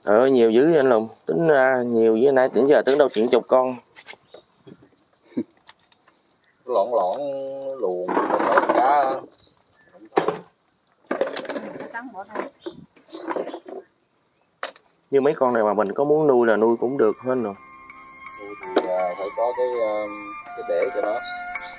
Trời ơi nhiều dữ vậy anh Lùng, tính ra nhiều với nãy tỉnh giờ tưởng đâu chuyện chục con. Lọn luồn cá. Như mấy con này mà mình có muốn nuôi là nuôi cũng được hết rồi. Nuôi thì phải có cái để cho nó.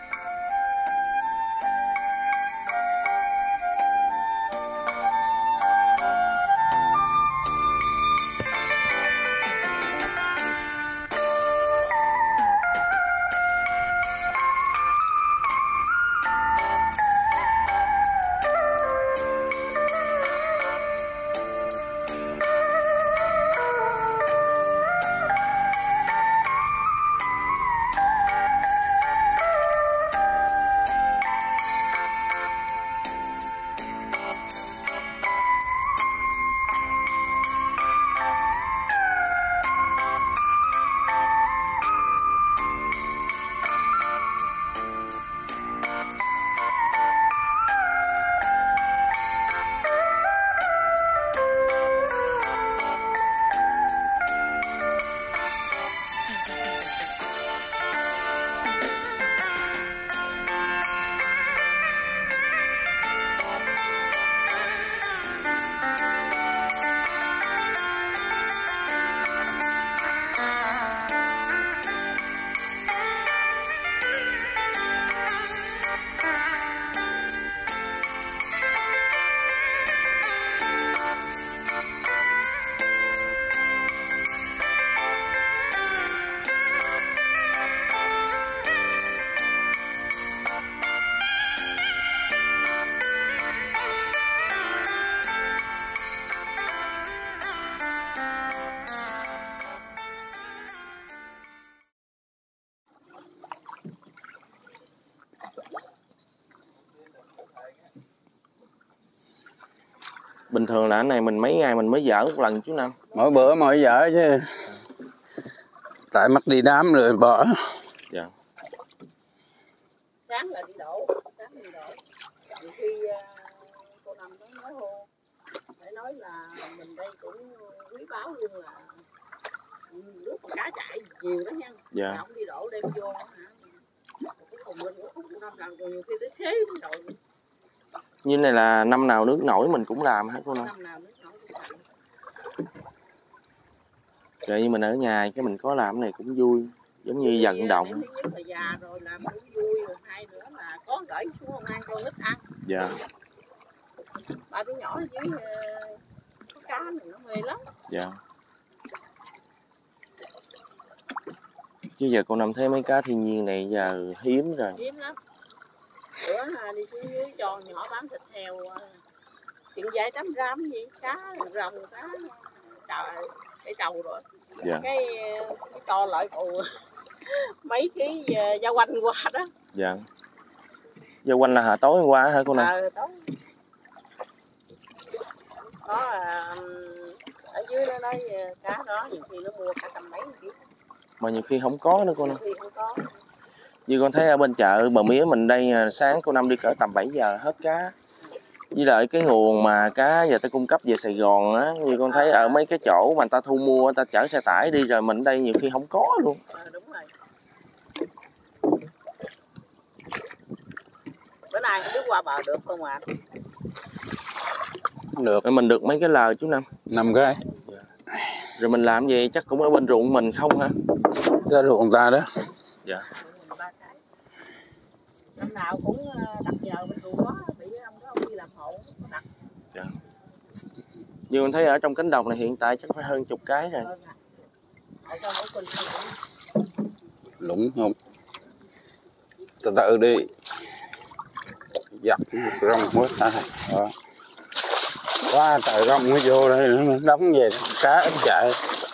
Bình thường là cái này mình mấy ngày mình mới dỡ một lần chú Năm. Mỗi bữa mỗi dở chứ. Tại mất đi đám rồi bỏ. Dạ. Sáng là đi đổ, nhiều khi cô Năm nó nói hô, phải nói là mình đây cũng quý báu luôn là nước con cá chạy nhiều đó nha. Dạ. Không đi đổ đem vô hả? Cuối cùng mình cũng cô Năm làm rồi nhiều khi tới xế rồi. Như này là năm nào nước nổi mình cũng làm hả cô Năm? Năm nào nước nổi cũng làm. Vậy như mình ở nhà cái mình có làm cái này cũng vui, giống như vận động. Thứ nhất là già rồi làm cũng vui, rồi hai nữa là có gửi xuống không ăn cho nít ăn. Dạ. Ba đứa nhỏ ở dưới có cá này nó mê lắm. Dạ. Chứ giờ cô Năm thấy mấy cá thiên nhiên này giờ hiếm rồi. Hiếm lắm. Bữa đi xuống dưới cho nhỏ bán thịt heo chuyện vài trăm gram gì, cá rồng cá trời cái trầu rồi. Dạ. Cái cho lại còn mấy ký da quanh qua đó. Dạ. Da quanh là tối hôm qua hả cô Năm? Tối. Có ở dưới nó nói cá đó nhiều khi nó mua cả trăm mấy ký. Mà nhiều khi không có nữa cô Năm. Nhiều khi không có. Như con thấy ở bên chợ Bờ Mía mình đây sáng cô Năm đi cỡ tầm 7 giờ hết cá. Với lại cái nguồn mà cá giờ ta cung cấp về Sài Gòn á, như con thấy ở mấy cái chỗ mà người ta thu mua, người ta chở xe tải đi rồi mình đây nhiều khi không có luôn. Đúng rồi. Bữa nay không biết qua bờ được không ạ? Được. Rồi mình được mấy cái lờ chú Năm? 5 cái. Rồi mình làm gì chắc cũng ở bên ruộng mình không hả? Ra ruộng ta đó. Dạ. Năm nào cũng đặt giờ bên ruộng đó, bị ông đó ông đi làm hộ đặt. Dạ. Như con thấy ở trong cánh đồng này hiện tại chắc phải hơn chục cái rồi. Lũng không? Từ từ đi. Dập rong hết ta. Quá trời rong nó vô đây nó đóng về cá ít chạy.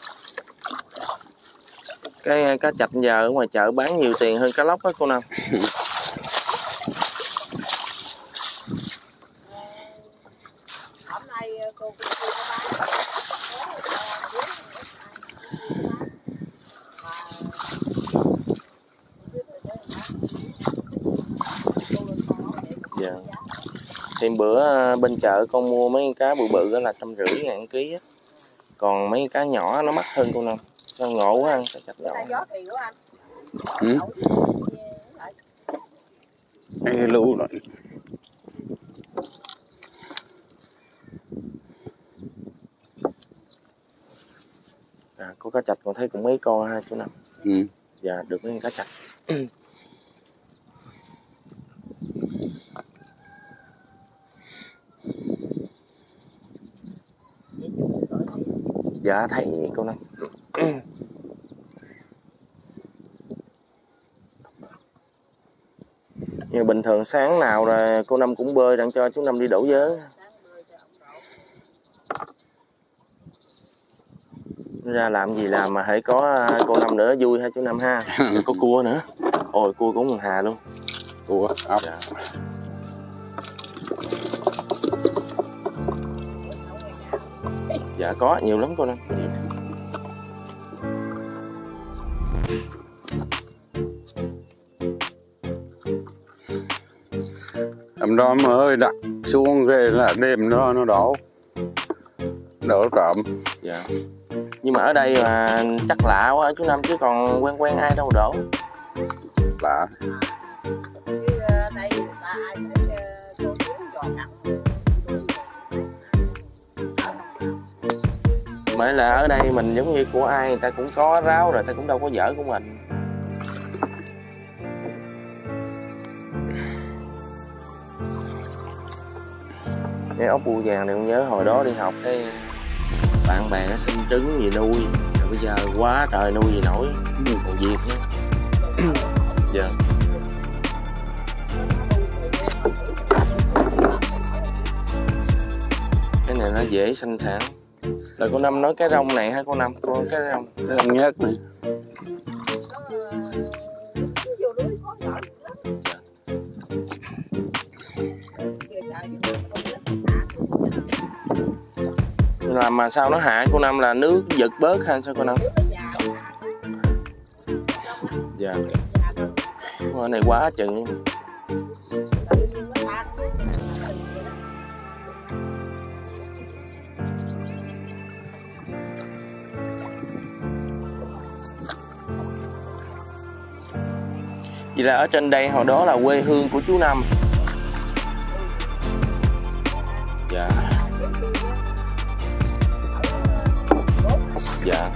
Cái cá chạch giờ ở ngoài chợ bán nhiều tiền hơn cá lóc á cô Năm. Hôm nay cô Dạ. Thì bữa bên chợ con mua mấy cá bự bự đó là 150.000 ký á. Còn mấy cá nhỏ nó mắc hơn cô Năm. Sao ngộ quá ăn, cá chạch nhỏ. Gió thì của anh. Ừ. Ê, lũ rồi. Có cá chạch còn thấy cũng mấy con ha chú Năm. Ừ. Dạ được mấy cá chạch. Dạ thấy cô Năm. Nhưng bình thường sáng nào rồi cô Năm cũng bơi đặng cho chú Năm đi đổ vớ. Ra làm gì làm mà hãy có cô Năm nữa vui ha chú Năm ha. Có cua nữa. Ôi cua cũng còn hà luôn. Cua ốc. Dạ. Dạ có nhiều lắm cô Năm. Hôm đó mà ơi đặt xuống ghê là đêm nó đổ trộm. Dạ. Nhưng mà ở đây mà chắc lạ quá chú Năm chứ còn quen ai đâu đổ. Lạ. Đây ta ai thấy cô chú giò cặn. Mới là ở đây mình giống như của ai người ta cũng có ráo rồi, ta cũng đâu có dở của mình. Cái ốc bươu vàng này con nhớ hồi đó đi học cái bạn bè nó xin trứng gì nuôi, rồi bây giờ quá trời nuôi gì nổi, còn việc nữa. Dạ. Cái này nó dễ sinh sản. Là cô Năm nói cái rong này hả cô Năm? Con cái rong Nhất này. Làm mà sao nó hạ cô Năm là nước giật bớt hay sao cô Năm? Dạ. Cái này quá chừng. Vậy là ở trên đây hồi đó là quê hương của chú Năm. Dạ. Dạ.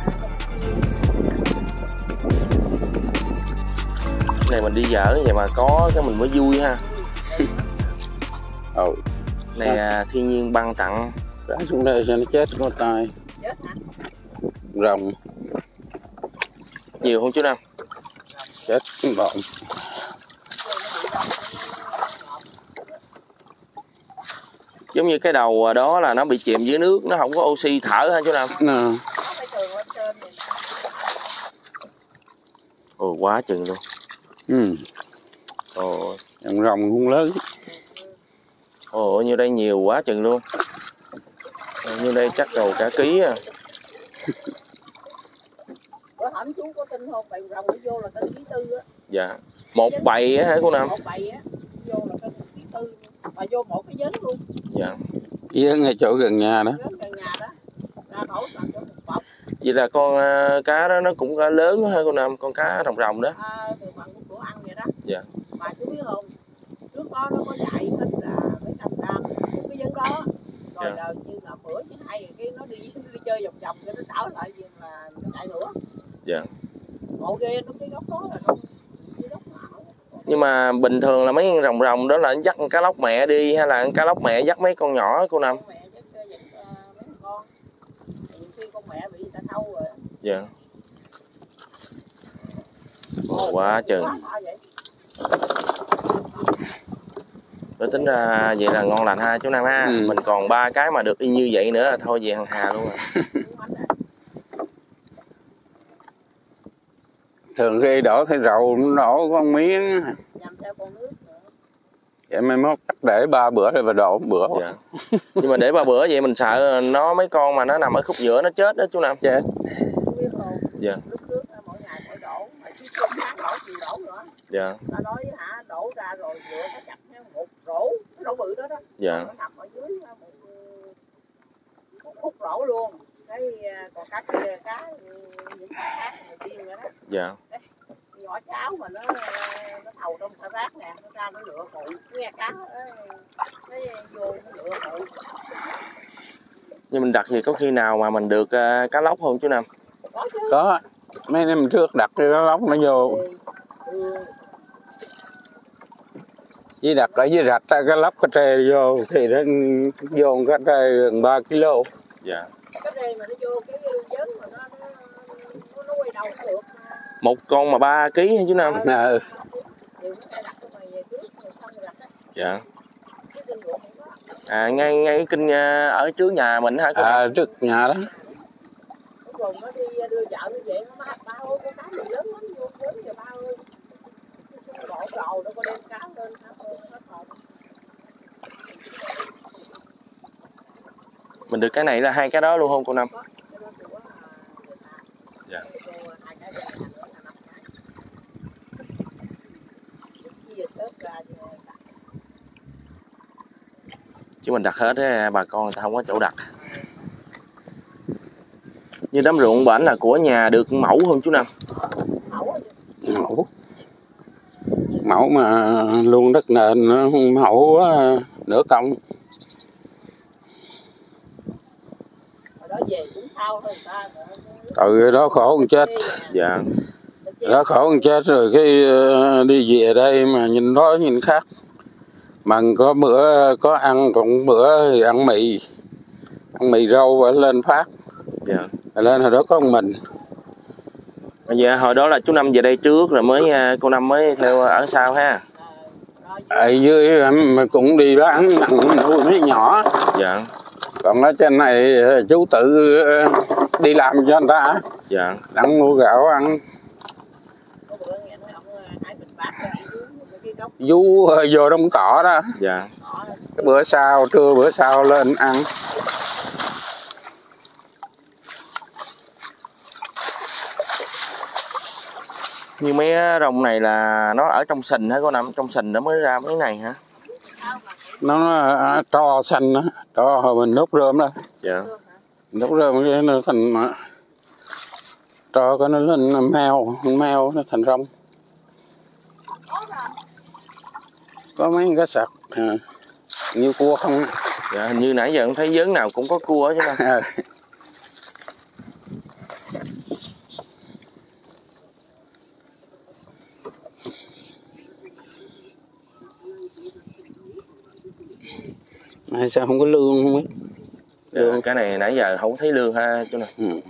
Cái này mình đi dở vậy mà có cái mình mới vui ha. Ừ. Này là thiên nhiên ban tặng. Cá xuống đây sao nó chết có tay. Rồng. Nhiều không chú Năm? Chết bọn. Giống như cái đầu đó là nó bị chìm dưới nước, nó không có oxy thở ha chú Năm. Ồ quá chừng luôn. Ừ. Ồ. Rồng cũng lớn. Ồ như đây nhiều quá chừng luôn. Như đây chắc đầu cả ký à. Bữa hổm chú có tin không? Bầy rồng nó vô là cân ký tư á. Dạ. Một bầy á hả cô Năm? Một bầy á, vô là cân ký tư. Mà vô một cái giếng luôn. Dạ. Giếng ngay chỗ gần nhà đó. Giếng gần nhà đó. Ra nổi là chỗ một bọc. Vậy là con cá đó nó cũng lớn hả cô Năm? Con cá rồng rồng đó. Từ bằng của ăn vậy đó. Dạ. Mà chú biết không? Trước đó nó có chạy hết là mấy trăm gram một cái giếng đó. Rồi là như là bữa chứ hai cái nó đi chơi vòng vòng cái nó đảo lại gì là nó chạy nữa. Dạ. Ngộ ghê nó cái góc đó là nó Nhưng mà bình thường là mấy con rồng rồng đó là dắt cá lóc mẹ đi hay là cá lóc mẹ dắt mấy con nhỏ cô Năm? mẹ dắt dẫn mấy con. Khi con mẹ bị người ta thâu rồi. Dạ. Quá chừng. Tôi tính ra vậy là ngon lành ha chú Năm ha. Mình còn 3 cái mà được y như vậy nữa là thôi về hàng hà luôn rồi. Thường khi đổ thấy rầu nó đổ con miếng. Vậy mai mốt chắc để 3 bữa rồi và đổ 1 bữa. Dạ. Nhưng mà để 3 bữa vậy mình sợ nó mấy con mà nó nằm ở khúc giữa nó chết đó chú Năm. Chết. Dạ. Mỗi ngày mỗi đổ, mà chứ không tháng đổ gì đổ nữa. Dạ. Ta nói hả, đổ ra rồi vừa nó chặt một rổ, cái rổ bự đó đó. Dạ. Nó nằm ở dưới một khúc rổ luôn. cái còn cá kia cá những cá này riêng nữa đó. Dạ. Nhỏ cháo mà nó thầu trong thả rác nè, nó ra nó lựa phụ nghe cá nó vô nó lựa phụ. Nhưng mình đặt gì có khi nào mà mình được cá lóc không chú Năm? Có chứ. Có, mấy năm trước đặt cái lóc nó vô. Chỉ đặt ở dưới rạch cái lóc cái tre vô thì nó vô cái tre gần 3 kg. Dạ. Cái tre mà nó vô cái giớn mà nó quay đầu nó được. Một con mà 3 kg hả chú Năm? Dạ. À ngay cái kinh ở trước nhà mình hả? À trước nhà đó. Nó đi đưa vợ nó về nó ba ơi con cá này lớn lắm vô cuốn giờ ba ơi. Bỏ đồ đâu có đem cá lên hết hồn. Mình được cái này là 2 cái đó luôn không cô Năm? Dạ. Chứ mình đặt hết á, bà con người ta không có chỗ đặt. Như đám ruộng bển là của nhà được mẫu không chú Năm? Mẫu mà luôn đất nền mẫu nửa công. Từ đó khổ con chết. Dạ. Đó khổ con chết rồi cái đi về đây mà nhìn đó nhìn khác. Mà có bữa có ăn, còn bữa thì ăn mì rau và lên phát. Dạ. Lên hồi đó có một mình. Dạ hồi đó là chú Năm về đây trước rồi mới cô Năm mới theo ở sau ha. Ở dưới mà cũng đi bán nuôi mấy nhỏ. Dạ. Còn ở trên này chú tự đi làm cho người ta. Dạ. Đặng mua gạo ăn. Vú vô đống cỏ đó. Dạ. Cái bữa sau, trưa bữa sau lên ăn. Như mấy rồng này là nó ở trong sình hả cô Năm? Trong sình nó mới ra mấy này hả? Nó tro xanh đó, tro hồi mình đốt rơm đó. Dạ. Đốt rơm cái nó thành tro cái nó lên meo nó thành rong. Có mấy cái sạc như cua không. Dạ hình như nãy giờ không thấy vớn nào cũng có cua chứ Năm. Sao không có lương không biết. Dạ, cái này nãy giờ không thấy lương ha chú Năm.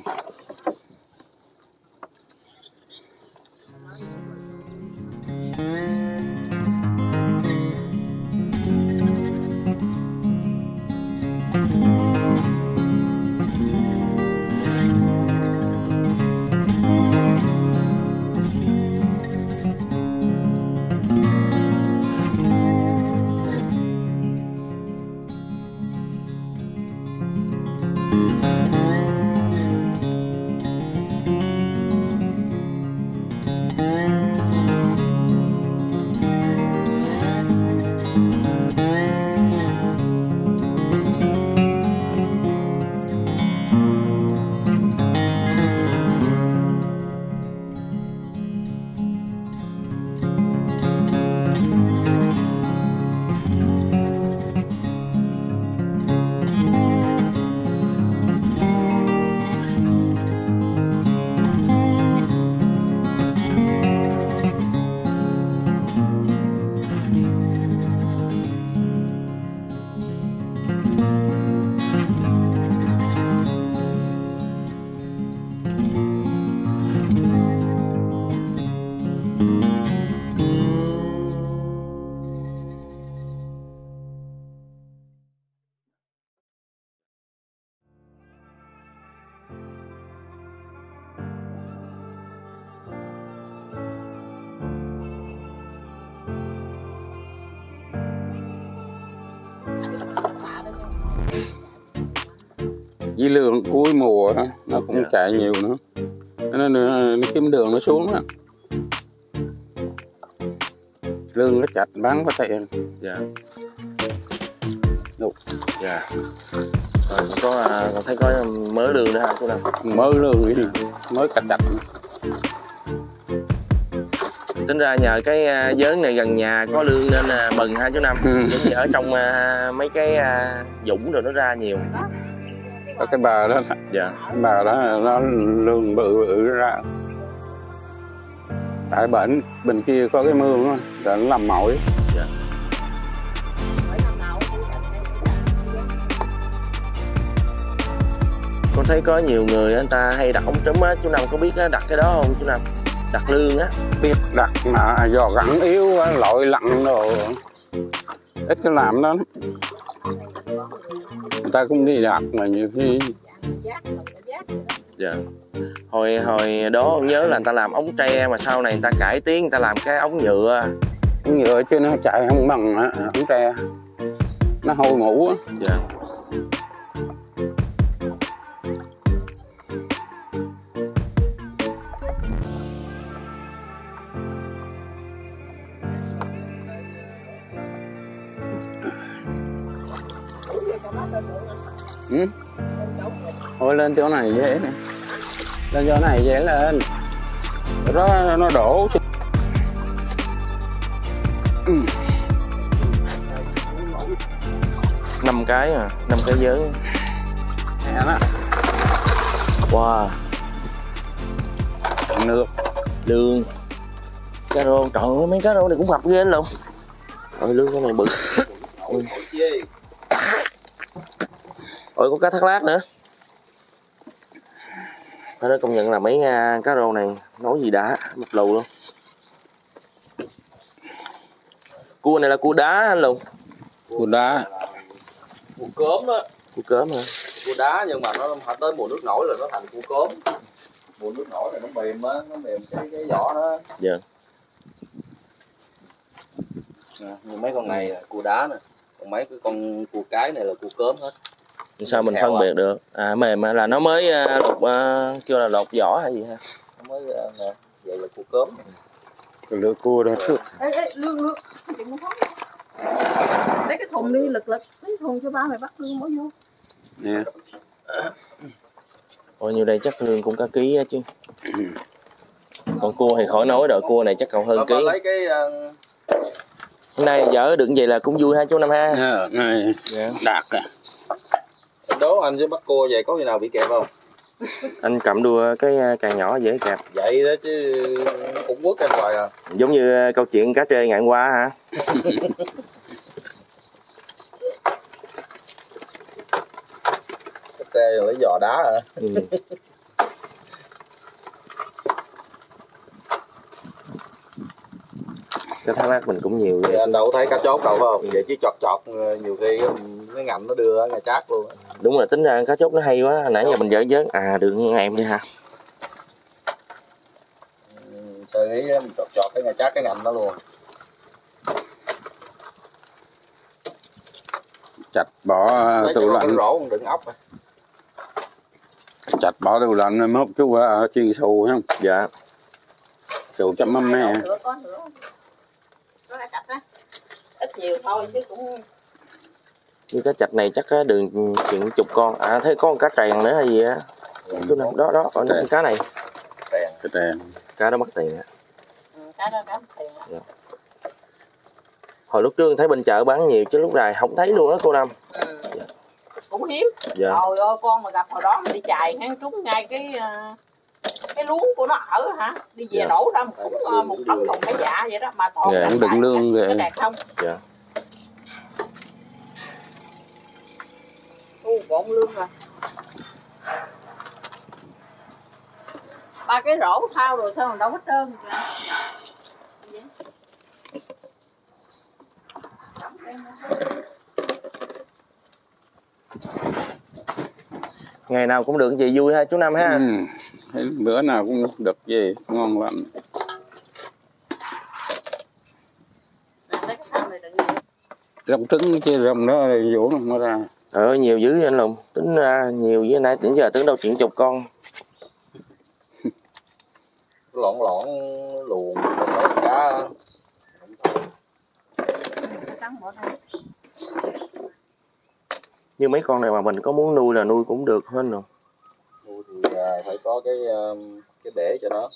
Với lương cuối mùa đó, nó cũng chạy nhiều nữa. Nó kiếm đường nó xuống đó. Lương nó chặt bán có tiền. Dạ. Đúng. Dạ. Rồi có còn thấy có mớ đường nữa hả chú Năm? Mới lương gì mới cạch chạch. Tính ra nhờ cái vớn này gần nhà có lương nên mừng ha chú Năm. Giống như ở trong mấy cái vũng rồi nó ra nhiều. Có cái bờ đó. Dạ. Cái bờ đó nó lương bự ra. Tại bên kia có cái mương đó, rồi nó làm mỏi. Dạ. Con thấy có nhiều người anh ta hay đặt ống trúm á, chú Năm có biết đặt cái đó không chú Năm? Đặt lương á. Biết đặt mà do gắn yếu quá, lội lặn đồ ít cái làm đó. Người ta cũng đi đặt mà nhiều khi. Dạ. Hồi đó ông nhớ là người ta làm ống tre mà sau này người ta cải tiến người ta làm cái ống nhựa. Ống nhựa chứ nó chạy không bằng ống tre. Nó hôi mũ á. Dạ. Ừ. Thôi lên chỗ này dễ nè. Lên chỗ này dễ lên. Đó nó đổ. 5 cái à, 5 cái vớn. Nè đó. Wow. Nước. Lương. Cá rô, trời ơi mấy cá rô này cũng mập ghê luôn. Rồi lương cái này bự. Ôi có cá thác lát nữa. Phải nói công nhận là mấy cá rô này nói gì đã, mập lù luôn. Cua này là cua đá anh Lùng. Cua đá. Cua cớm đó. Cua cớm hả? Cua đá nhưng mà nó tới mùa nước nổi là nó thành cua cớm. Mùa nước nổi là nó mềm á, nó mềm cái vỏ nó. Dạ. Nhưng mấy con này là cua đá nè, còn mấy cái con cua cái này là cua cớm hết. Sao mình phân biệt được? À mềm là nó mới kêu là lột vỏ hay gì ha? Nó mới nè, vậy là cua cớm. Cái lưỡi cua đó trước. Ê, lương. Lấy cái thùng đi lực. Lấy thùng cho ba mày bắt lương mới vô. Nè. Ôi như đây chắc lương cũng cả ký á chứ. Còn cua thì khỏi nói rồi, cua này chắc còn hơn ký. Lấy cái hôm nay vợ đựng vậy là cũng vui ha chú Năm ha. Này đạt à. đố anh với bắt cua vậy có khi nào bị kẹp không? Anh cầm đua cái càng nhỏ dễ kẹp. Vậy đó chứ cũng quất anh hoài à. Giống như câu chuyện cá trê ngày hôm qua hả? Cái tê lấy giò đá hả? Ừ. Cái thác lát mình cũng nhiều vậy. Anh đâu thấy cá chốt đâu phải không? Vậy chứ chọt nhiều khi cái ngạnh nó đưa ngay chát luôn. Đúng là tính ra cá chốt nó hay quá, nãy giờ mình dở dớn. À được em đi ha. Sơ ý mình chọt cái ngay chát cái ngạnh đó luôn. Chặt bỏ tủ lạnh. Rổ đựng ốc. Chặt bỏ tủ lạnh mốt chú chiên xù không? Dạ. Xù chấm mắm me. Có nữa. Có ra chặt á. Ít nhiều thôi chứ cũng. Như cá chạch này chắc đường chừng chục con. À thấy có con cá tràng nữa hay gì á. Chú Năm đó ở đây cá này. Cái tràng. Cá đó mất tiền á. Cá đó mất tiền á. Dạ. Hồi lúc trước thấy bên chợ bán nhiều chứ lúc này không thấy luôn á cô Năm. Dạ. Cũng hiếm. Dạ. Trời ơi con mà gặp hồi đó mình đi chài hắn trúng ngay cái luống của nó ở hả? Đi về đổ ra một đống đồng cái dạ vậy đó mà toàn dạ. Cũng đựng lương về. cái đẹp không? Dạ. Bộn lương rồi. 3 cái rổ thao rồi sao mà đâu hết trơn kìa. Ngày nào cũng được gì vui ha chú Năm ha. Ừ. Bữa nào cũng được gì ngon lắm. Rồng trứng chứ rồng đó vỗ nó ra. Nhiều dữ vậy anh Lùng. Tính ra nhiều với nãy tính giờ tính đâu chuyện chục con. Lọn luồn cá. Như mấy con này mà mình có muốn nuôi là nuôi cũng được hết rồi. Nuôi thì phải có cái bể cho nó.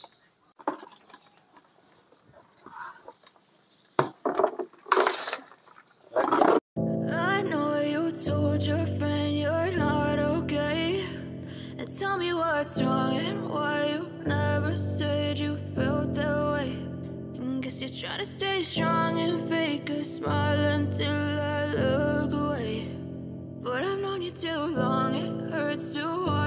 I know you told your friend you're not okay, and tell me what's wrong and why you never said you felt that way. And guess you're trying to stay strong and fake a smile until I look away. But I've known you too long, it hurts to watch